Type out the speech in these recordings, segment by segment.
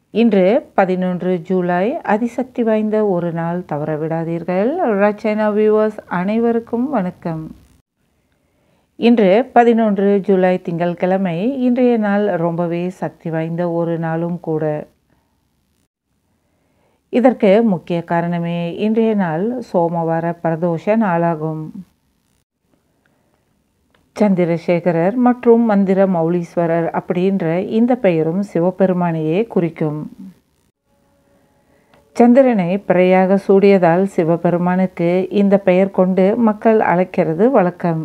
இன்று 11 ஜூலை அதிசக்தி வாய்ந்த ஒரு நாள் தவற விடாதீர்கள். ரச்சனா வியூவர்ஸ் அனைவருக்கும் வணக்கம். இன்று 11 ஜூலை திங்கட்கிழமை. இன்றைய நாள் ரொம்பவே சக்தி வாய்ந்த ஒரு நாளும் கூட. இதற்கு முக்கிய காரணமே இன்றைய நாள் சோமவார பிரதோஷ நாளாகும். சந்திரசேகரர் மற்றும் மந்திர மௌலீஸ்வரர் அப்படின்ற இந்த பெயரும் சிவபெருமானையே குறிக்கும். சந்திரனை பிறையாக சூடியதால் சிவபெருமானுக்கு இந்த பெயர் கொண்டு மக்கள் அழைக்கிறது வழக்கம்.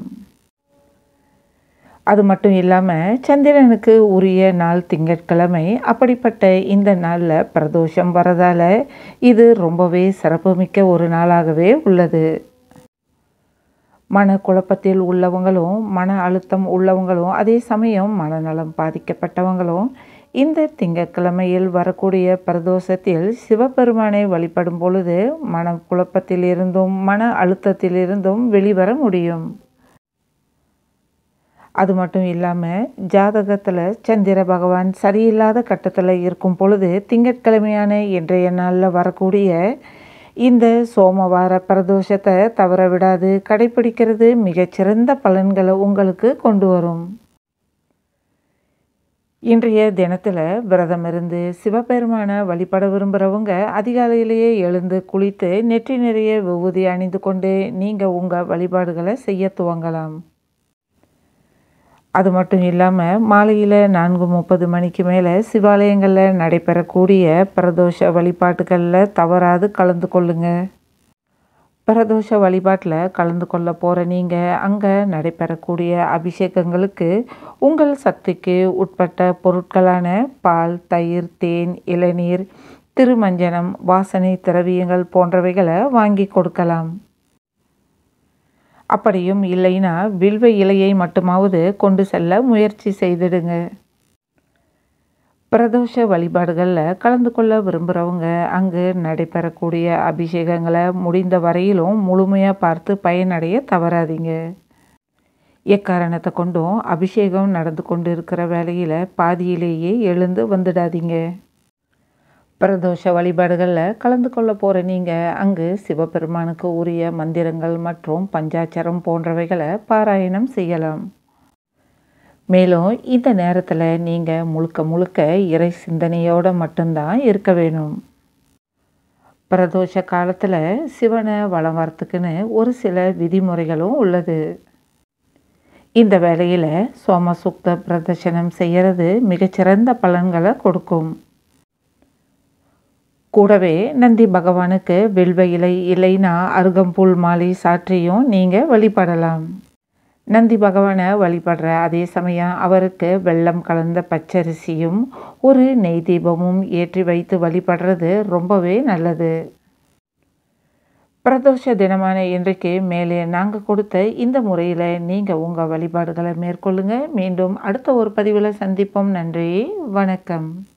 அது மட்டும் இல்லாமல் சந்திரனுக்கு உரிய நாள் திங்கட்கிழமை. அப்படிப்பட்ட இந்த நாளில் பிரதோஷம் வரதால் இது ரொம்பவே சிறப்புமிக்க ஒரு நாளாகவே உள்ளது. மனக்குழப்பத்தில் உள்ளவங்களும் மன அழுத்தம் உள்ளவங்களும் அதே சமயம் மனநலம் பாதிக்கப்பட்டவங்களும் இந்த திங்கட்கிழமையில் வரக்கூடிய பிரதோஷத்தில் சிவபெருமானை வழிபடும் பொழுது மனக்குழப்பத்திலிருந்தும் மன அழுத்தத்திலிருந்தும் வெளிவர முடியும். அது மட்டும் இல்லாமல் ஜாதகத்தில் சந்திர பகவான் சரியில்லாத கட்டத்தில் இருக்கும் பொழுது திங்கட்கிழமையான இன்றைய நாளில் வரக்கூடிய இந்த சோமவார பிரதோஷத்தை தவற விடாது கடைபிடிக்கிறது மிகச்சிறந்த பலன்களை உங்களுக்கு கொண்டு வரும். இன்றைய தினத்தில் விரதம் இருந்து சிவபெருமானை வழிபட விரும்புகிறவங்க அதிகாலையிலேயே எழுந்து குளித்து நெற்றி நிறைய விபூதி அணிந்து கொண்டு நீங்கள் உங்கள் வழிபாடுகளை செய்ய துவங்கலாம். அது மட்டும் இல்லாமல் மாலையில் 4:30 மணிக்கு மேலே சிவாலயங்களில் நடைபெறக்கூடிய பிரதோஷ வழிபாட்டுகளில் தவறாது கலந்து கொள்ளுங்க. பிரதோஷ வழிபாட்டில் கலந்து கொள்ள போகிற நீங்கள் அங்கே நடைபெறக்கூடிய அபிஷேகங்களுக்கு உங்கள் சக்திக்கு உட்பட்ட பொருட்களான பால், தயிர், தேன், இளநீர், திருமஞ்சனம், வாசனை திரவியங்கள் போன்றவைகளை வாங்கி கொடுக்கலாம். அப்படியும் இல்லைன்னா வில்வ இலையை மட்டுமாவது கொண்டு செல்ல முயற்சி செய்திடுங்க. பிரதோஷ வழிபாடுகளில் கலந்து கொள்ள விரும்புகிறவங்க அங்கு நடைபெறக்கூடிய அபிஷேகங்களை முடிந்த வரையிலும் முழுமையாக பார்த்து பயனடைய தவறாதீங்க. எக்காரணத்தை கொண்டும் அபிஷேகம் நடந்து கொண்டு இருக்கிற வேளையில் பாதியிலேயே எழுந்து வந்துடாதீங்க. பிரதோஷ வழிபாடுகளில் கலந்து கொள்ள போகிற நீங்கள் அங்கு சிவபெருமானுக்கு உரிய மந்திரங்கள் மற்றும் பஞ்சாட்சரம் போன்றவைகளை பாராயணம் செய்யலாம். மேலும் இந்த நேரத்தில் நீங்கள் முழுக்க முழுக்க இறை சிந்தனையோடு மட்டும்தான் இருக்க வேணும். பிரதோஷ காலத்தில் சிவனை வலம் வரத்துக்குன்னு ஒரு சில விதிமுறைகளும் உள்ளது. இந்த வேளையில் சோமசுக்த பிரதர்சனம் செய்கிறது மிகச்சிறந்த பலன்களை கொடுக்கும். கூடவே நந்தி பகவானுக்கு வில்வ இலை இல்லைன்னா அருகம்புல் மாலை சாற்றியும் நீங்கள் வழிபடலாம். நந்தி பகவானை வழிபடுற அதே சமயம் அவருக்கு வெல்லம் கலந்த பச்சரிசியும் ஒரு நெய் தீபமும் ஏற்றி வைத்து வழிபடுறது ரொம்பவே நல்லது. பிரதோஷ தினமான இன்றைக்கு மேலே நாங்கள் கொடுத்த இந்த முறையில் நீங்கள் உங்கள் வழிபாடுகளை மேற்கொள்ளுங்க. மீண்டும் அடுத்த ஒரு பதிவில் சந்திப்போம். நன்றி, வணக்கம்.